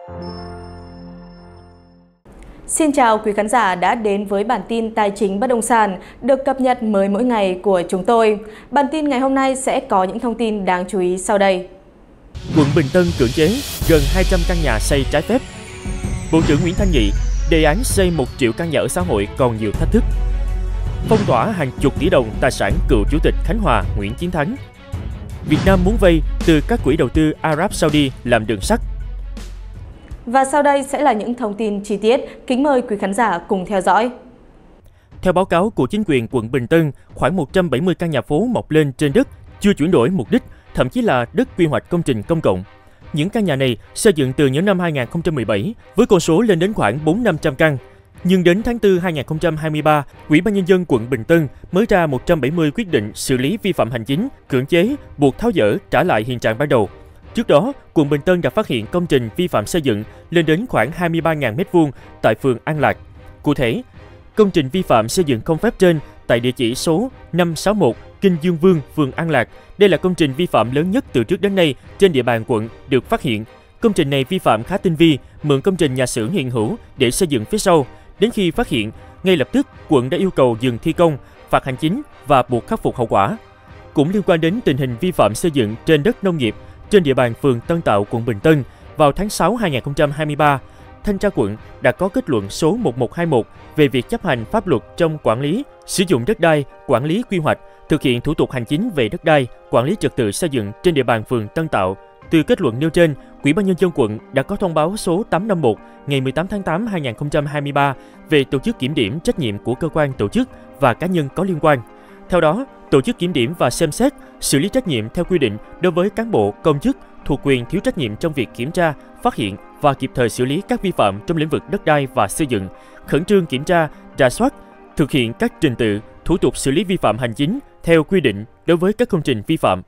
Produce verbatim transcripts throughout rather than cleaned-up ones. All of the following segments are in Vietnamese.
Xin chào quý khán giả đã đến với bản tin tài chính bất động sản được cập nhật mới mỗi ngày của chúng tôi. Bản tin ngày hôm nay sẽ có những thông tin đáng chú ý sau đây. Quận Bình Tân cưỡng chế gần hai trăm căn nhà xây trái phép. Bộ trưởng Nguyễn Thanh Nghị, đề án xây một triệu căn nhà ở xã hội còn nhiều thách thức. Phong tỏa hàng chục tỷ đồng tài sản cựu Chủ tịch Khánh Hòa Nguyễn Chiến Thắng. Việt Nam muốn vay từ các quỹ đầu tư Ả Rập Saudi làm đường sắt. Và sau đây sẽ là những thông tin chi tiết. Kính mời quý khán giả cùng theo dõi. Theo báo cáo của chính quyền quận Bình Tân, khoảng một trăm bảy mươi căn nhà phố mọc lên trên đất chưa chuyển đổi mục đích, thậm chí là đất quy hoạch công trình công cộng. Những căn nhà này xây dựng từ những năm hai nghìn không trăm mười bảy với con số lên đến khoảng bốn trăm đến năm trăm căn. Nhưng đến tháng tư hai nghìn không trăm hai mươi ba, Ủy ban Nhân dân quận Bình Tân mới ra một trăm bảy mươi quyết định xử lý vi phạm hành chính, cưỡng chế, buộc tháo dỡ trả lại hiện trạng ban đầu. Trước đó, quận Bình Tân đã phát hiện công trình vi phạm xây dựng lên đến khoảng hai mươi ba nghìn mét vuông tại phường An Lạc. Cụ thể, công trình vi phạm xây dựng không phép trên tại địa chỉ số năm sáu mốt Kinh Dương Vương, phường An Lạc. Đây là công trình vi phạm lớn nhất từ trước đến nay trên địa bàn quận được phát hiện. Công trình này vi phạm khá tinh vi, mượn công trình nhà xưởng hiện hữu để xây dựng phía sau. Đến khi phát hiện, ngay lập tức quận đã yêu cầu dừng thi công, phạt hành chính và buộc khắc phục hậu quả. Cũng liên quan đến tình hình vi phạm xây dựng trên đất nông nghiệp trên địa bàn phường Tân Tạo, quận Bình Tân, vào tháng sáu năm hai nghìn không trăm hai mươi ba, Thanh tra quận đã có kết luận số một một hai mốt về việc chấp hành pháp luật trong quản lý, sử dụng đất đai, quản lý quy hoạch, thực hiện thủ tục hành chính về đất đai, quản lý trật tự xây dựng trên địa bàn phường Tân Tạo. Từ kết luận nêu trên, Ủy ban Nhân dân quận đã có thông báo số tám trăm năm mươi mốt ngày mười tám tháng tám năm hai nghìn không trăm hai mươi ba về tổ chức kiểm điểm trách nhiệm của cơ quan tổ chức và cá nhân có liên quan. Theo đó, tổ chức kiểm điểm và xem xét, xử lý trách nhiệm theo quy định đối với cán bộ, công chức thuộc quyền thiếu trách nhiệm trong việc kiểm tra, phát hiện và kịp thời xử lý các vi phạm trong lĩnh vực đất đai và xây dựng, khẩn trương kiểm tra, rà soát, thực hiện các trình tự, thủ tục xử lý vi phạm hành chính theo quy định đối với các công trình vi phạm.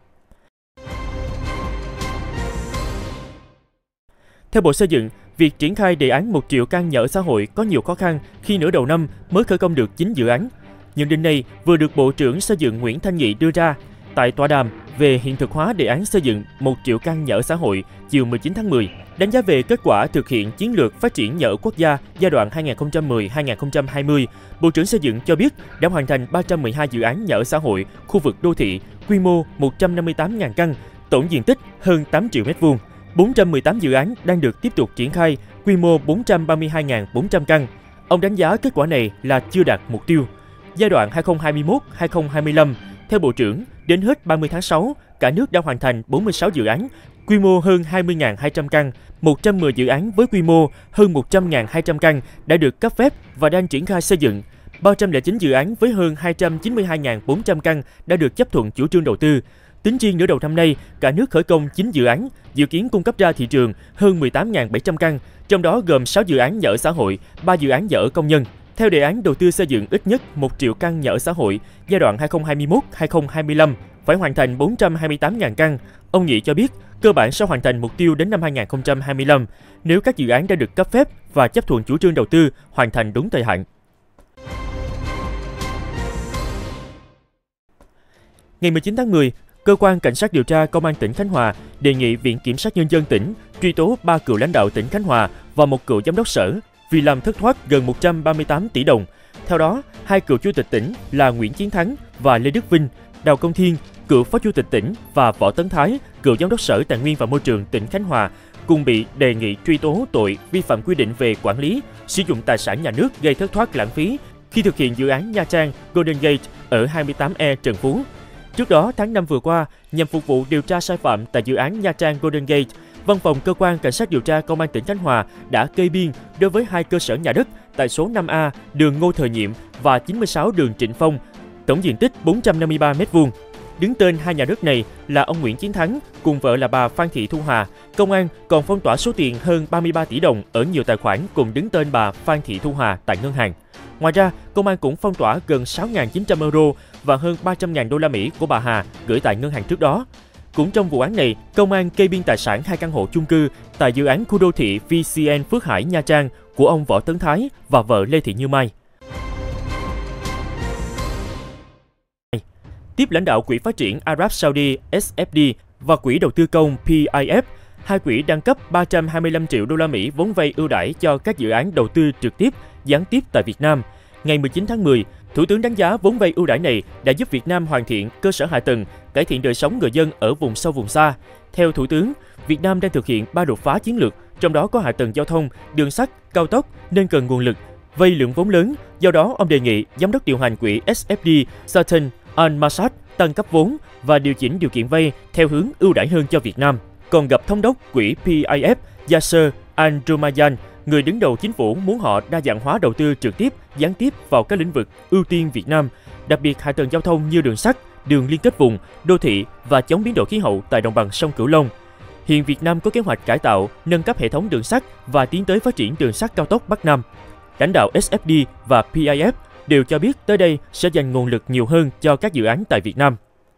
Theo Bộ Xây dựng, việc triển khai đề án một triệu căn nhà ở xã hội có nhiều khó khăn khi nửa đầu năm mới khởi công được chín dự án. Nhận định này vừa được Bộ trưởng Xây dựng Nguyễn Thanh Nghị đưa ra tại tọa đàm về hiện thực hóa đề án xây dựng một triệu căn nhà ở xã hội chiều mười chín tháng mười. Đánh giá về kết quả thực hiện chiến lược phát triển nhà ở quốc gia giai đoạn hai nghìn không trăm mười đến hai nghìn không trăm hai mươi, Bộ trưởng Xây dựng cho biết đã hoàn thành ba trăm mười hai dự án nhà ở xã hội, khu vực đô thị, quy mô một trăm năm mươi tám nghìn căn, tổng diện tích hơn tám triệu mét vuông. bốn trăm mười tám dự án đang được tiếp tục triển khai, quy mô bốn trăm ba mươi hai nghìn bốn trăm căn. Ông đánh giá kết quả này là chưa đạt mục tiêu. Giai đoạn hai nghìn không trăm hai mươi mốt đến hai nghìn không trăm hai mươi lăm, theo Bộ trưởng, đến hết ba mươi tháng sáu, cả nước đã hoàn thành bốn mươi sáu dự án, quy mô hơn hai mươi nghìn hai trăm căn, một trăm mười dự án với quy mô hơn một trăm nghìn hai trăm căn đã được cấp phép và đang triển khai xây dựng. ba trăm lẻ chín dự án với hơn hai trăm chín mươi hai nghìn bốn trăm căn đã được chấp thuận chủ trương đầu tư. Tính riêng nửa đầu năm nay, cả nước khởi công chín dự án, dự kiến cung cấp ra thị trường hơn mười tám nghìn bảy trăm căn, trong đó gồm sáu dự án nhà ở xã hội, ba dự án nhà ở công nhân. Theo đề án đầu tư xây dựng ít nhất một triệu căn nhà ở xã hội, giai đoạn hai nghìn không trăm hai mươi mốt đến hai nghìn không trăm hai mươi lăm, phải hoàn thành bốn trăm hai mươi tám nghìn căn. Ông Nghị cho biết, cơ bản sẽ hoàn thành mục tiêu đến năm hai nghìn không trăm hai mươi lăm, nếu các dự án đã được cấp phép và chấp thuận chủ trương đầu tư hoàn thành đúng thời hạn. Ngày mười chín tháng mười, Cơ quan Cảnh sát điều tra Công an tỉnh Khánh Hòa đề nghị Viện Kiểm sát Nhân dân tỉnh truy tố ba cựu lãnh đạo tỉnh Khánh Hòa và một cựu giám đốc sở vì làm thất thoát gần một trăm ba mươi tám tỷ đồng. Theo đó, hai cựu chủ tịch tỉnh là Nguyễn Chiến Thắng và Lê Đức Vinh, Đào Công Thiên, cựu phó chủ tịch tỉnh và Võ Tấn Thái, cựu giám đốc Sở Tài nguyên và Môi trường tỉnh Khánh Hòa, cùng bị đề nghị truy tố tội vi phạm quy định về quản lý, sử dụng tài sản nhà nước gây thất thoát lãng phí khi thực hiện dự án Nha Trang Golden Gate ở hai mươi tám E Trần Phú. Trước đó, tháng năm vừa qua, nhằm phục vụ điều tra sai phạm tại dự án Nha Trang Golden Gate, Văn phòng Cơ quan Cảnh sát điều tra Công an tỉnh Khánh Hòa đã kê biên đối với hai cơ sở nhà đất tại số năm A đường Ngô Thời Nhiệm và chín mươi sáu đường Trịnh Phong, tổng diện tích bốn trăm năm mươi ba mét vuông. Đứng tên hai nhà đất này là ông Nguyễn Chiến Thắng cùng vợ là bà Phan Thị Thu Hà. Công an còn phong tỏa số tiền hơn ba mươi ba tỷ đồng ở nhiều tài khoản cùng đứng tên bà Phan Thị Thu Hà tại ngân hàng. Ngoài ra, công an cũng phong tỏa gần sáu nghìn chín trăm euro và hơn ba trăm nghìn đô la Mỹ của bà Hà gửi tại ngân hàng trước đó. Cũng trong vụ án này, công an kê biên tài sản hai căn hộ chung cư tại dự án khu đô thị vê xê en Phước Hải Nha Trang của ông Võ Tấn Thái và vợ Lê Thị Như Mai. Tiếp lãnh đạo Quỹ Phát triển Ả Rập Saudi S F D và Quỹ Đầu tư công P I F, hai quỹ đang cấp ba trăm hai mươi lăm triệu đô la Mỹ vốn vay ưu đãi cho các dự án đầu tư trực tiếp, gián tiếp tại Việt Nam. Ngày mười chín tháng mười, Thủ tướng đánh giá vốn vay ưu đãi này đã giúp Việt Nam hoàn thiện cơ sở hạ tầng, cải thiện đời sống người dân ở vùng sâu vùng xa. Theo Thủ tướng, Việt Nam đang thực hiện ba đột phá chiến lược, trong đó có hạ tầng giao thông, đường sắt, cao tốc nên cần nguồn lực, vay lượng vốn lớn. Do đó, ông đề nghị giám đốc điều hành quỹ ét ép đê Sultan Al Masad tăng cấp vốn và điều chỉnh điều kiện vay theo hướng ưu đãi hơn cho Việt Nam. Còn gặp thống đốc quỹ pê i ép Yasser Al-Rumayyan, người đứng đầu chính phủ muốn họ đa dạng hóa đầu tư trực tiếp, gián tiếp vào các lĩnh vực ưu tiên Việt Nam, đặc biệt hạ tầng giao thông như đường sắt, đường liên kết vùng, đô thị và chống biến đổi khí hậu tại đồng bằng sông Cửu Long. Hiện Việt Nam có kế hoạch cải tạo, nâng cấp hệ thống đường sắt và tiến tới phát triển đường sắt cao tốc Bắc Nam. Lãnh đạo ét ép đê và pê i ép đều cho biết tới đây sẽ dành nguồn lực nhiều hơn cho các dự án tại Việt Nam.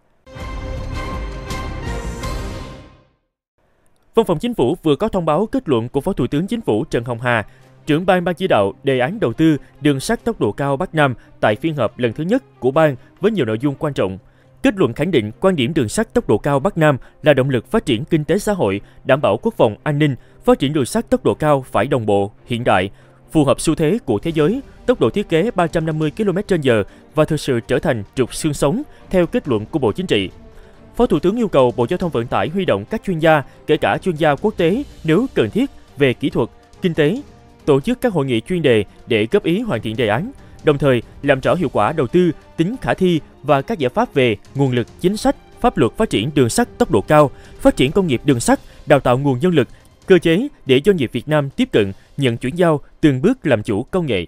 Văn phòng Chính phủ vừa có thông báo kết luận của Phó Thủ tướng Chính phủ Trần Hồng Hà, trưởng ban ban chỉ đạo đề án đầu tư đường sắt tốc độ cao Bắc Nam tại phiên họp lần thứ nhất của ban với nhiều nội dung quan trọng. Kết luận khẳng định quan điểm đường sắt tốc độ cao Bắc Nam là động lực phát triển kinh tế xã hội, đảm bảo quốc phòng an ninh, phát triển đường sắt tốc độ cao phải đồng bộ, hiện đại, phù hợp xu thế của thế giới, tốc độ thiết kế ba trăm năm mươi ki lô mét trên giờ và thực sự trở thành trục xương sống theo kết luận của Bộ Chính trị. Phó Thủ tướng yêu cầu Bộ Giao thông Vận tải huy động các chuyên gia, kể cả chuyên gia quốc tế nếu cần thiết về kỹ thuật, kinh tế, tổ chức các hội nghị chuyên đề để góp ý hoàn thiện đề án, đồng thời làm rõ hiệu quả đầu tư, tính khả thi và các giải pháp về nguồn lực, chính sách, pháp luật phát triển đường sắt tốc độ cao, phát triển công nghiệp đường sắt, đào tạo nguồn nhân lực, cơ chế để doanh nghiệp Việt Nam tiếp cận, nhận chuyển giao, từng bước làm chủ công nghệ.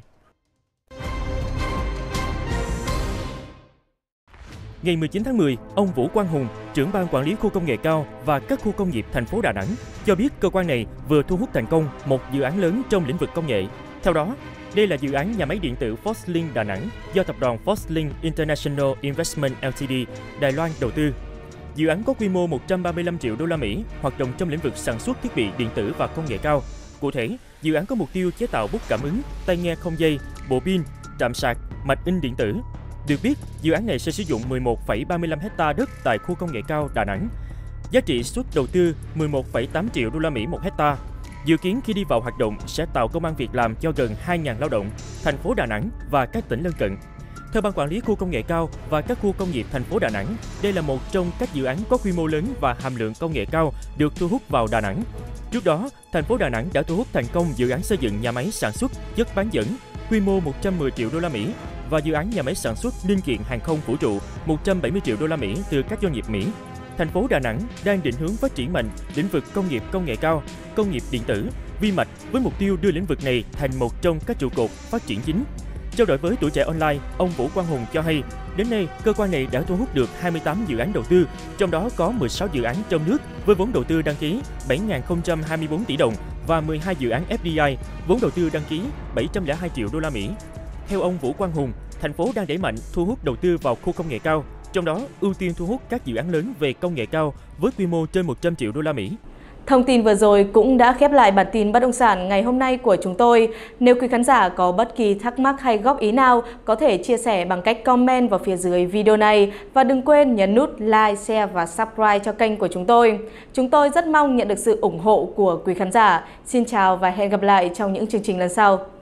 Ngày mười chín tháng mười, ông Vũ Quang Hùng, trưởng ban quản lý khu công nghệ cao và các khu công nghiệp thành phố Đà Nẵng, cho biết cơ quan này vừa thu hút thành công một dự án lớn trong lĩnh vực công nghệ. Theo đó, đây là dự án nhà máy điện tử Foxlink Đà Nẵng do tập đoàn Foxlink International Investment Limited Đài Loan đầu tư. Dự án có quy mô một trăm ba mươi lăm triệu đô la Mỹ, hoạt động trong lĩnh vực sản xuất thiết bị điện tử và công nghệ cao. Cụ thể, dự án có mục tiêu chế tạo bút cảm ứng, tai nghe không dây, bộ pin, trạm sạc, mạch in điện tử. Được biết, dự án này sẽ sử dụng mười một phẩy ba mươi lăm héc ta đất tại khu công nghệ cao Đà Nẵng. Giá trị suất đầu tư mười một phẩy tám triệu đô la Mỹ một héc ta. Dự kiến khi đi vào hoạt động sẽ tạo công ăn việc làm cho gần hai nghìn lao động, thành phố Đà Nẵng và các tỉnh lân cận. Theo Ban Quản lý Khu công nghệ cao và các khu công nghiệp thành phố Đà Nẵng, đây là một trong các dự án có quy mô lớn và hàm lượng công nghệ cao được thu hút vào Đà Nẵng. Trước đó, thành phố Đà Nẵng đã thu hút thành công dự án xây dựng nhà máy sản xuất chất bán dẫn quy mô một trăm mười triệu đô la Mỹ và dự án nhà máy sản xuất linh kiện hàng không vũ trụ một trăm bảy mươi triệu đô la Mỹ từ các doanh nghiệp Mỹ. Thành phố Đà Nẵng đang định hướng phát triển mạnh lĩnh vực công nghiệp công nghệ cao, công nghiệp điện tử, vi mạch với mục tiêu đưa lĩnh vực này thành một trong các trụ cột phát triển chính. Trao đổi với Tuổi Trẻ Online, ông Vũ Quang Hùng cho hay, đến nay cơ quan này đã thu hút được hai mươi tám dự án đầu tư, trong đó có mười sáu dự án trong nước với vốn đầu tư đăng ký bảy nghìn không trăm hai mươi tư tỷ đồng và mười hai dự án ép đê i, vốn đầu tư đăng ký bảy trăm lẻ hai triệu đô la Mỹ. Theo ông Vũ Quang Hùng, thành phố đang đẩy mạnh thu hút đầu tư vào khu công nghệ cao, trong đó ưu tiên thu hút các dự án lớn về công nghệ cao với quy mô trên một trăm triệu đô la Mỹ. Thông tin vừa rồi cũng đã khép lại bản tin bất động sản ngày hôm nay của chúng tôi. Nếu quý khán giả có bất kỳ thắc mắc hay góp ý nào, có thể chia sẻ bằng cách comment vào phía dưới video này. Và đừng quên nhấn nút like, share và subscribe cho kênh của chúng tôi. Chúng tôi rất mong nhận được sự ủng hộ của quý khán giả. Xin chào và hẹn gặp lại trong những chương trình lần sau.